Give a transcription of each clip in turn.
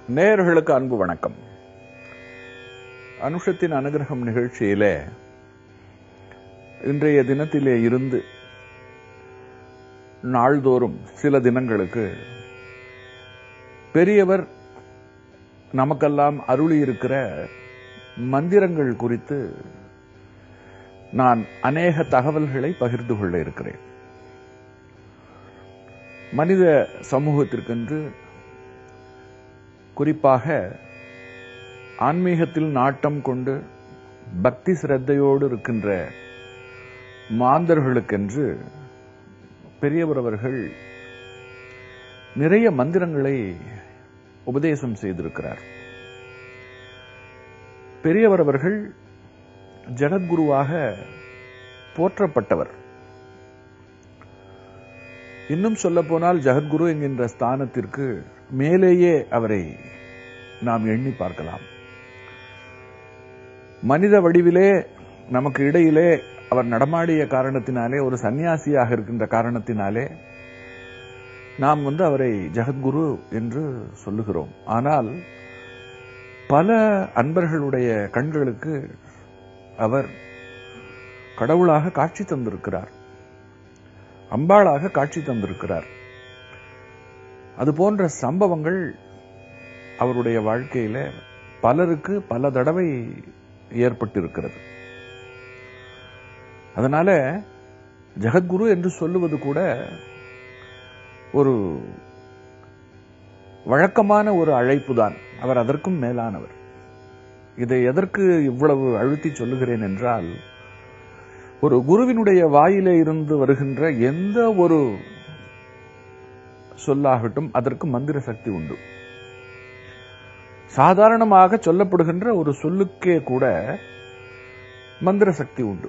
நேயர்களுக்கு அன்பு வணக்கம். அனுஷத்தின் அனுகிரகம் நிகழ்ச்சியிலே இன்றைய தினத்திலே இருந்து நாள்தோறும் சில தினங்களுக்கு பெரியவர் நமக்கெல்லாம் அருளியிருக்கிற மந்திரங்கள் குறித்து நான் அநேக தகவல்களை பகிர்ந்து கொள்ள இருக்கிறேன். மனித சமூகத்திற்கென்று குறிப்பாக ஆன்மீகத்தில் நாட்டம் கொண்டு பக்தி சிரத்தையோடு இருக்கின்ற மாந்தர்களுக்கென்று பெரியவர் அவர்கள் நிறைய மந்திரங்களை உபதேசம் செய்திருக்கிறார். பெரியவர் அவர்கள் ஜகத்குருவாக போற்றப்பட்டவர். இன்னும் சொல்ல போனால் ஜகத்குரு என்கின்ற ஸ்தானத்திற்கு மேலேயே அவரை நாம் எண்ணி பார்க்கலாம். மனித வடிவிலே நமக்கு இடையிலே அவர் நடமாடிய காரணத்தினாலே, ஒரு சன்னியாசியாக இருக்கின்ற காரணத்தினாலே நாம் அவரை ஜகத்குரு என்று சொல்லுகிறோம். ஆனால் பல அன்பர்களுடைய கண்களுக்கு அவர் கடவுளாக காட்சி தந்திருக்கிறார், அம்பாளாக காட்சி தந்திருக்கிறார். அது போன்ற சம்பவங்கள் அவருடைய வாழ்க்கையில பலருக்கு பல தடவை ஏற்பட்டிருக்கிறது. அதனால ஜகத்குரு என்று சொல்லுவது கூட ஒரு வழக்கமான ஒரு அழைப்பு தான். அவர் அதற்கும் மேலானவர். இதை எதற்கு இவ்வளவு அழுத்தி சொல்லுகிறேன் என்றால், ஒரு குருவினுடைய வாயிலே இருந்து வருகின்ற எந்த ஒரு சொல்லாகட்டும் அதற்கு மந்திர சக்தி உண்டு. சாதாரணமாக சொல்லப்படுகின்ற ஒரு சொல்லுக்கே கூட மந்திர சக்தி உண்டு.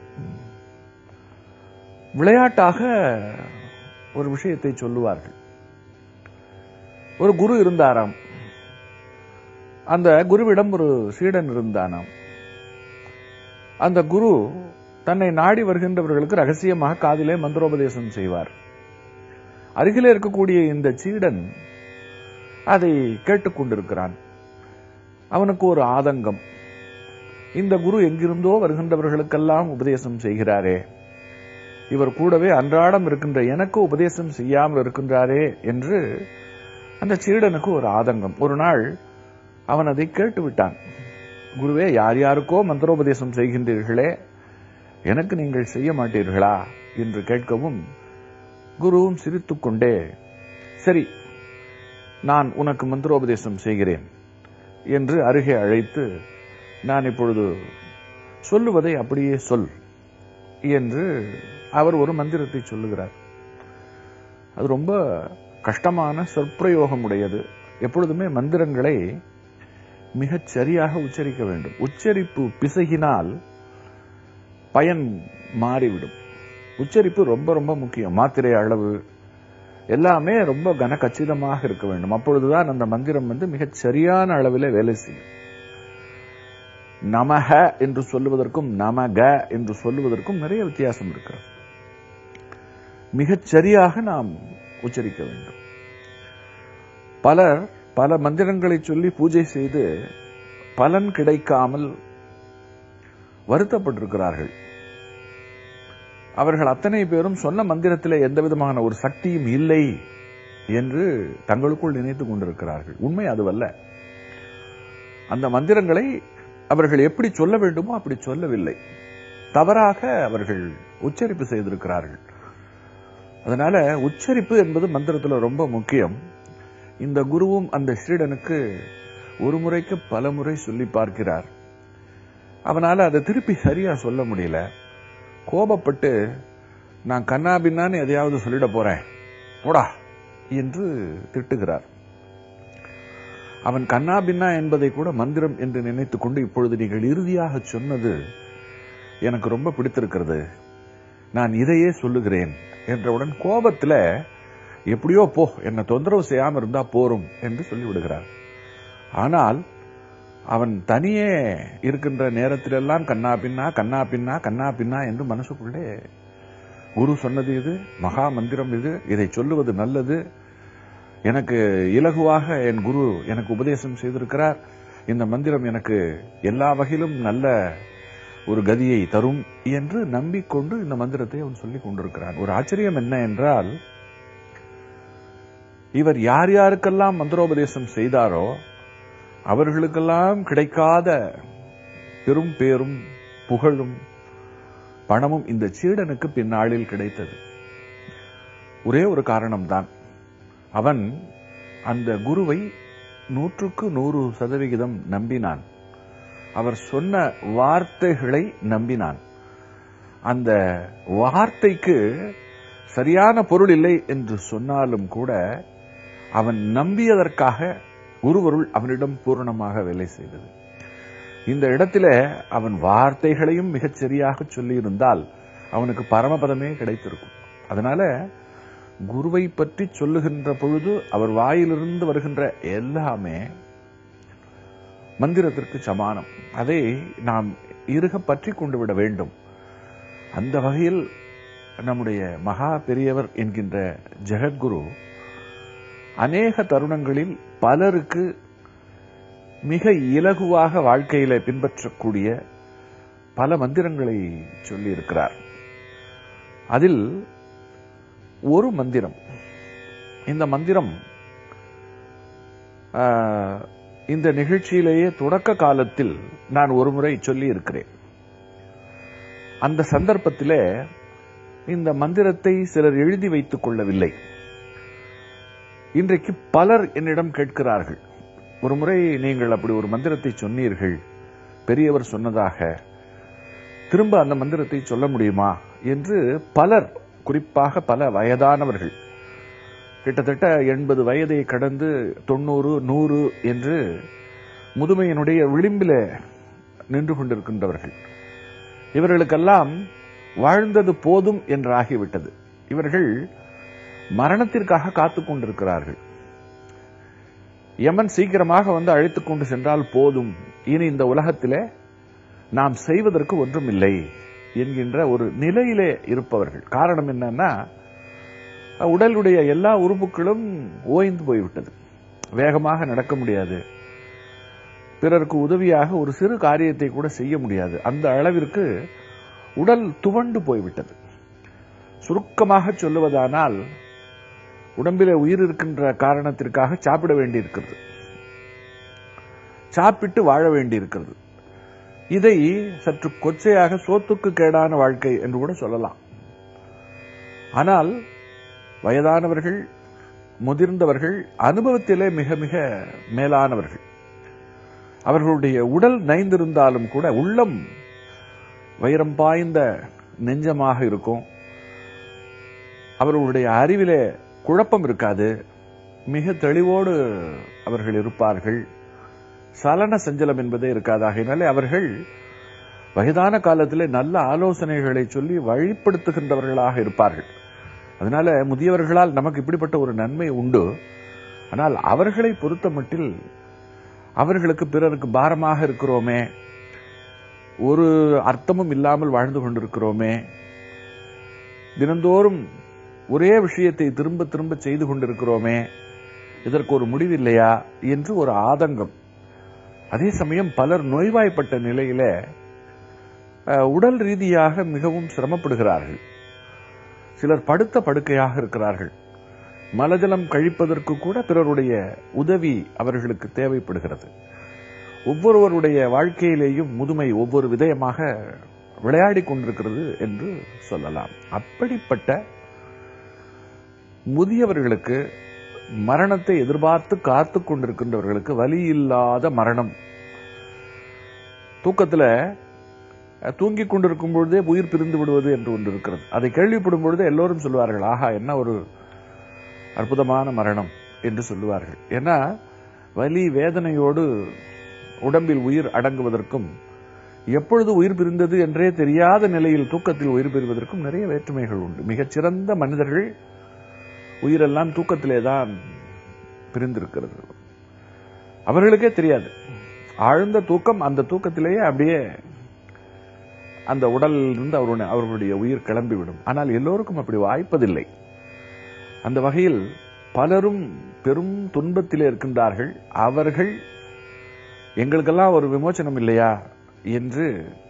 விளையாட்டாக ஒரு விஷயத்தை சொல்லுவார்கள். ஒரு குரு இருந்தாராம். அந்த குருவிடம் ஒரு சீடன் இருந்தானாம். அந்த குரு தன்னை நாடி வருகின்றவர்களுக்கு ரகசியமாக காதிலே மந்திரோபதேசம் செய்வார். அருகிலே இருக்கக்கூடிய இந்த சீடன் அதை கேட்டுக்கொண்டிருக்கிறான். அவனுக்கு ஒரு ஆதங்கம். இந்த குரு எங்கிருந்தோ வருகின்றவர்களுக்கெல்லாம் உபதேசம் செய்கிறாரே, இவர் கூடவே அன்றாடம் இருக்கின்ற எனக்கு உபதேசம் செய்யாமல் இருக்கின்றாரே என்று அந்த சீடனுக்கு ஒரு ஆதங்கம். ஒரு நாள் அவன் அதை கேட்டுவிட்டான். குருவே, யார் யாருக்கோ மந்திரோபதேசம் செய்கின்றீர்களே, எனக்கு நீங்கள் செய்ய மாட்டீர்களா என்று கேட்கவும், குருவும் சிரித்துக்கொண்டே, சரி, நான் உனக்கு மந்திரோபதேசம் செய்கிறேன் என்று அருகே அழைத்து, நான் இப்பொழுது சொல்லுவதை அப்படியே சொல் என்று அவர் ஒரு மந்திரத்தை சொல்லுகிறார். அது ரொம்ப கஷ்டமான சொற்பிரயோகம் உடையது. எப்பொழுதுமே மந்திரங்களை மிகச் சரியாக உச்சரிக்க வேண்டும். உச்சரிப்பு பிசகினால் பயன் மாறிவிடும். உச்சரிப்பு ரொம்ப ரொம்ப முக்கியம். மாத்திரை அளவு எல்லாமே ரொம்ப கனகச்சிதமாக இருக்க வேண்டும். அப்பொழுதுதான் அந்த மந்திரம் மிகச் சரியான அளவில் வேலை செய்யும். நமக என்று சொல்லுவதற்கும் நமக என்று சொல்லுவதற்கும் நிறைய வித்தியாசம் இருக்கிறது. மிகச் சரியாக நாம் உச்சரிக்க வேண்டும். பலர் பல மந்திரங்களை சொல்லி பூஜை செய்து பலன் கிடைக்காமல் வருத்தப்பட்டிருக்கிறார்கள். அவர்கள் அத்தனை பேரும் சொன்ன மந்திரத்திலே எந்த விதமான ஒரு சக்தியும் இல்லை என்று தங்களுக்குள் நினைத்துக் கொண்டிருக்கிறார்கள். உண்மை அதுவல்ல. அந்த மந்திரங்களை அவர்கள் எப்படி சொல்ல வேண்டுமோ அப்படி சொல்லவில்லை. தவறாக அவர்கள் உச்சரிப்பு செய்திருக்கிறார்கள். அதனால உச்சரிப்பு என்பது மந்திரத்தில் ரொம்ப முக்கியம். இந்த குருவும் அந்த ஸ்ரீடனுக்கு ஒரு முறைக்கு பல முறை சொல்லி பார்க்கிறார். அவனால அதை திருப்பி சரியா சொல்ல முடியல. கோபப்பட்டு, நான் கண்ணாபின்னான்னு எதையாவது சொல்லிட போறேன், போடா என்று திட்டுகிறார். அவன் கண்ணாபின்னா என்பதை கூட மந்திரம் என்று நினைத்துக் கொண்டு, இப்பொழுது நீங்கள் இறுதியாக சொன்னது எனக்கு ரொம்ப பிடித்திருக்கிறது, நான் இதையே சொல்லுகிறேன் என்றவுடன் கோபத்தில், எப்படியோ போ, என்னை தொந்தரவு செய்யாமல் இருந்தா போரும் என்று சொல்லிவிடுகிறார். ஆனால் அவன் தனியே இருக்கின்ற நேரத்திலெல்லாம் கண்ணா பின்னா கண்ணா பின்னா கண்ணா பின்னா என்று மனசுக்குள்ளே, குரு சொன்னது இது, மகா மந்திரம் இது, இதை சொல்லுவது நல்லது, எனக்கு இலகுவாக என் குரு எனக்கு உபதேசம் செய்திருக்கிறார், இந்த மந்திரம் எனக்கு எல்லா வகையிலும் நல்ல ஒரு கதியை தரும் என்று நம்பிக்கொண்டு இந்த மந்திரத்தை அவன் சொல்லிக் கொண்டிருக்கிறான். ஒரு ஆச்சரியம் என்ன என்றால், இவர் யார் யாருக்கெல்லாம் மந்திரோபதேசம் செய்தாரோ அவர்களுக்கெல்லாம் கிடைக்காத பெரும் பேரும் புகழும் பணமும் இந்த சீடனுக்கு பின்னாளில் கிடைத்தது. ஒரே ஒரு காரணம்தான், அவன் அந்த குருவை 100% நம்பினான். அவர் சொன்ன வார்த்தைகளை நம்பினான். அந்த வார்த்தைக்கு சரியான பொருள் இல்லை என்று சொன்னாலும் கூட அவன் நம்பியதற்காக குருவருள் அவனிடம் பூரணமாக வேலை செய்தது. இந்த இடத்துல அவன் வார்த்தைகளையும் மிகச் சரியாக சொல்லியிருந்தால் அவனுக்கு பரமபதமே கிடைத்திருக்கும். அதனால குருவை பற்றி சொல்லுகின்ற பொழுது அவர் வாயிலிருந்து வருகின்ற எல்லாமே மந்திரத்திற்கு சமானம். அதை நாம் இறுக பற்றி கொண்டு விட வேண்டும். அந்த வகையில் நம்முடைய மகா பெரியவர் என்கின்ற ஜெகத்குரு அநேக தருணங்களில் பலருக்கு மிக இலகுவாக வாழ்க்கையில பின்பற்றக்கூடிய பல மந்திரங்களை சொல்லி இருக்கிறார். அதில் ஒரு மந்திரம், இந்த மந்திரம் இந்த நிகழ்ச்சியிலேயே தொடக்க காலத்தில் நான் ஒருமுறை சொல்லி இருக்கிறேன். அந்த சந்தர்ப்பத்திலே இந்த மந்திரத்தை சிலர் எழுதி வைத்துக் கொள்ளவில்லை. இன்றைக்கு பலர் என்னிடம் கேட்கிறார்கள், ஒரு முறை நீங்கள் அப்படி ஒரு மந்திரத்தை சொன்னீர்கள், பெரியவர் சொன்னதாக, திரும்ப அந்த மந்திரத்தை சொல்ல முடியுமா என்று பலர், குறிப்பாக பல வயதானவர்கள், கிட்டத்தட்ட 80 வயதை கடந்து 90, 100 என்று முதுமையினுடைய விளிம்பில் நின்று கொண்டிருக்கின்றவர்கள், இவர்களுக்கெல்லாம் வாழ்ந்தது போதும் என்றாகிவிட்டது. இவர்கள் மரணத்திற்காக காத்துக் கொண்டிருக்கிறார்கள். யமன் சீக்கிரமாக வந்து அழைத்துக் கொண்டு சென்றால் போதும், இனி இந்த உலகத்திலே நாம் செய்வதற்கு ஒன்றுமில்லை என்கின்ற ஒரு நிலையிலே இருப்பவர்கள். காரணம் என்னன்னா, உடலுடைய எல்லா உறுப்புகளும் ஓய்ந்து போய்விட்டது, வேகமாக நடக்க முடியாது, பிறருக்கு உதவியாக ஒரு சிறு காரியத்தை கூட செய்ய முடியாது, அந்த அளவிற்கு உடல் துவண்டு போய்விட்டது. சுருக்கமாக சொல்லுவதானால், உடம்பிலே உயிர் இருக்கின்ற காரணத்திற்காக சாப்பிட வேண்டியிருக்கிறது, சாப்பிட்டு வாழ வேண்டியிருக்கிறது. இதை சற்று கொச்சையாக சோத்துக்கு கேடான வாழ்க்கை என்று கூட சொல்லலாம். ஆனால் வயதானவர்கள், முதிர்ந்தவர்கள், அனுபவத்திலே மிக மிக மேலானவர்கள், அவர்களுடைய உடல் நைந்திருந்தாலும் கூட உள்ளம் வைரம் பாய்ந்த நெஞ்சமாக இருக்கும். அவர்களுடைய அறிவிலே குழப்பம் இருக்காது, மிக தெளிவோடு அவர்கள் இருப்பார்கள், சலன சஞ்சலம் என்பதே இருக்காது. ஆகையினாலே அவர்கள் வயதான காலத்திலே நல்ல ஆலோசனைகளை சொல்லி வழிப்படுத்துகின்றவர்களாக இருப்பார்கள். அதனால முதியவர்களால் நமக்கு இப்படிப்பட்ட ஒரு நன்மை உண்டு. ஆனால் அவர்களை பொறுத்த மட்டில் அவர்களுக்கு பிறருக்கு பாரமாக இருக்கிறோமே, ஒரு அர்த்தமும் இல்லாமல் வாழ்ந்து கொண்டிருக்கிறோமே, தினந்தோறும் ஒரே விஷயத்தை திரும்ப திரும்ப செய்து கொண்டிருக்கிறோமே, இதற்கு ஒரு முடிவில்லையா என்று ஒரு ஆதங்கம். அதே சமயம் பலர் நோய்வாய்ப்பட்ட நிலையில உடல் ரீதியாக மிகவும் சிரமப்படுகிறார்கள். சிலர் படுத்த படுக்கையாக இருக்கிறார்கள். மலஜலம் கழிப்பதற்கு கூட பிறருடைய உதவி அவர்களுக்கு தேவைப்படுகிறது. ஒவ்வொருவருடைய வாழ்க்கையிலேயும் முதுமை ஒவ்வொரு விதயமாக விளையாடி கொண்டிருக்கிறது என்று சொல்லலாம். அப்படிப்பட்ட முதியவர்களுக்கு, மரணத்தை எதிர்பார்த்து காத்து கொண்டிருக்கின்றவர்களுக்கு வலி இல்லாத மரணம், தூக்கத்தில் தூங்கிக் கொண்டிருக்கும் பொழுதே உயிர் பிரிந்து விடுவது என்று ஒன்று இருக்கிறது. அதை கேள்விப்படும் பொழுதே எல்லோரும் சொல்வார்கள், ஆஹா என்ன ஒரு அற்புதமான மரணம் என்று சொல்லுவார்கள். ஏன்னா வலி வேதனையோடு உடம்பில் உயிர் அடங்குவதற்கும், எப்பொழுது உயிர் பிரிந்தது என்றே தெரியாத நிலையில் தூக்கத்தில் உயிர் பெறுவதற்கும் நிறைய வேற்றுமைகள் உண்டு. மிகச்சிறந்த மனிதர்கள் உயிரெல்லாம் தூக்கத்திலே தான் பிரிந்திருக்கிறது. அவர்களுக்கே தெரியாது, ஆழ்ந்த தூக்கம், அந்த தூக்கத்திலேயே அப்படியே அந்த உடலிலிருந்து அவர்களுடைய உயிர் கிளம்பிவிடும். ஆனால் எல்லோருக்கும் அப்படி வாய்ப்பதில்லை. அந்த வகையில் பலரும் பெரும் துன்பத்திலே இருக்கின்றார்கள், அவர்கள் எங்களுக்கெல்லாம் ஒரு விமோசனம் இல்லையா என்று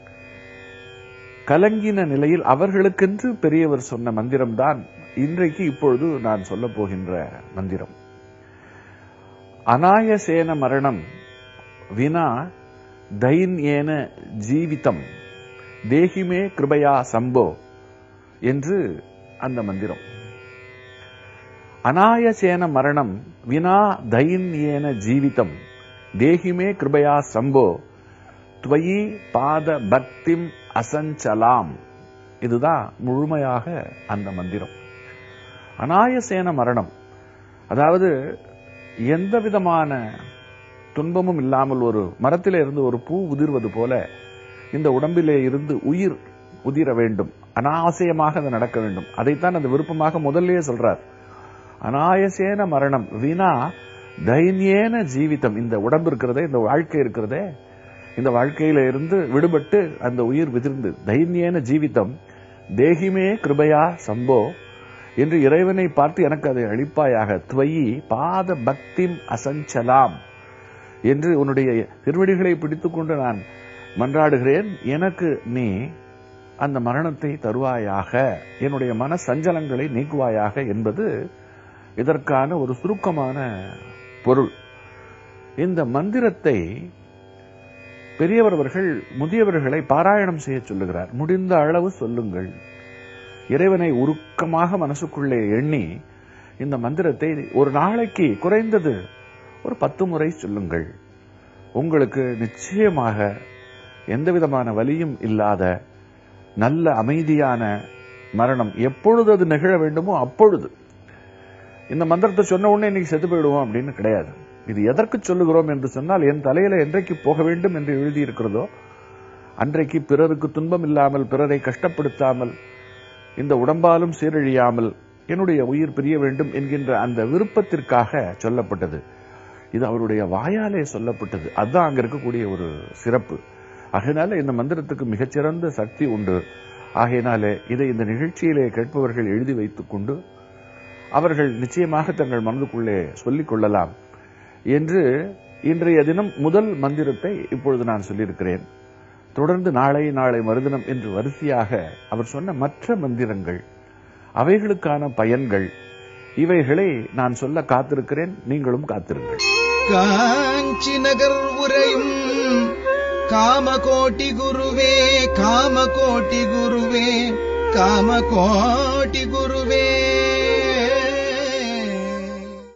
கலங்கின நிலையில் அவர்களுக்கென்று பெரியவர் சொன்ன மந்திரம்தான் இன்றைக்கு இப்பொழுது நான் சொல்ல போகின்ற மந்திரம். அநாயசேன மரணம் வினா தைன்யேன ஜீவிதம் தேகிமே கிருபயா சம்போ என்று அந்த மந்திரம். அநாயசேன மரணம் வினா தைன்யேன ஜீவிதம் தேகிமே கிருபயா சம்போ துவயி பாத பக்திம் அசஞ்சலாம். இதுதான் முழுமையாக அந்த மந்திரம். அநாயசேன மரணம், அதாவது எந்த விதமான துன்பமும் இல்லாமல் ஒரு மரத்திலே இருந்து ஒரு பூ உதிர்வது போல இந்த உடம்பிலே இருந்து உயிர் உதிர வேண்டும், அனாவசியமாக அது நடக்க வேண்டும். அதைத்தான் அந்த விருப்பமாக முதல்லயே சொல்றார். அநாயசேன மரணம் வினா தைன்யேன ஜீவிதம். இந்த உடம்பு இருக்கிறதே, இந்த வாழ்க்கை இருக்கிறதே, இந்த வாழ்க்கையில இருந்து விடுபட்டு அந்த உயிர் விதிர்ந்து தைன்யேன ஜீவிதம் தேகிமே கிருபயா சம்போ என்று இறைவனை பார்த்து எனக்கு அதை அளிப்பாயாக. துவயி பாத பக்திம் அசஞ்சலாம் என்று உன்னுடைய திருவடிகளை பிடித்துக் கொண்டு நான் மன்றாடுகிறேன். எனக்கு நீ அந்த மரணத்தை தருவாயாக, என்னுடைய மன சஞ்சலங்களை நீக்குவாயாக என்பது இதற்கான ஒரு சுருக்கமான பொருள். இந்த மந்திரத்தை பெரியவர் அவர்கள் முதியவர்களை பாராயணம் செய்ய சொல்லுகிறார். முடிந்த அளவு சொல்லுங்கள். இறைவனை உருக்கமாக மனசுக்குள்ளே எண்ணி இந்த மந்திரத்தை ஒரு நாளைக்கு குறைந்தது ஒரு 10 முறை சொல்லுங்கள். உங்களுக்கு நிச்சயமாக எந்தவிதமான வலியும் இல்லாத நல்ல அமைதியான மரணம் எப்பொழுது அது நிகழ வேண்டுமோ அப்பொழுது. இந்த மந்திரத்தை சொன்ன உடனே இன்னைக்கு செத்து போயிடுவோம் அப்படின்னு கிடையாது. இது எதற்கு சொல்லுகிறோம் என்று சொன்னால், என் தலையில என்றைக்கு போக வேண்டும் என்று எழுதியிருக்கிறதோ அன்றைக்கு பிறருக்கு துன்பம் இல்லாமல், பிறரை கஷ்டப்படுத்தாமல், இந்த உடம்பாலும் சீரழியாமல் என்னுடைய உயிர் பிரிய வேண்டும் என்கின்ற அந்த விருப்பத்திற்காக சொல்லப்பட்டது. இது அவருடைய வாயாலே சொல்லப்பட்டது. அதுதான் அங்க இருக்கக்கூடிய ஒரு சிறப்பு. ஆகையினால இந்த மந்திரத்துக்கு மிகச்சிறந்த சக்தி உண்டு. ஆகையினாலே இதை இந்த நிகழ்ச்சியிலே கேட்பவர்கள் எழுதி வைத்துக் கொண்டு அவர்கள் நிச்சயமாக தங்கள் மனதுக்குள்ளே சொல்லிக் கொள்ளலாம் என்று இன்றைய தினம் முதல் மந்திரத்தை இப்பொழுது நான் சொல்லியிருக்கிறேன். தொடர்ந்து நாளை மறுதினம் என்று வரிசையாக அவர் சொன்ன மற்ற மந்திரங்கள், அவைகளுக்கான பயன்கள், இவைகளை நான் சொல்ல காத்திருக்கிறேன். நீங்களும் காத்திருங்கள். காஞ்சி நகர் உரையும் காமகோட்டி குருவே, காமகோட்டி குருவே, காமகோட்டி குருவே.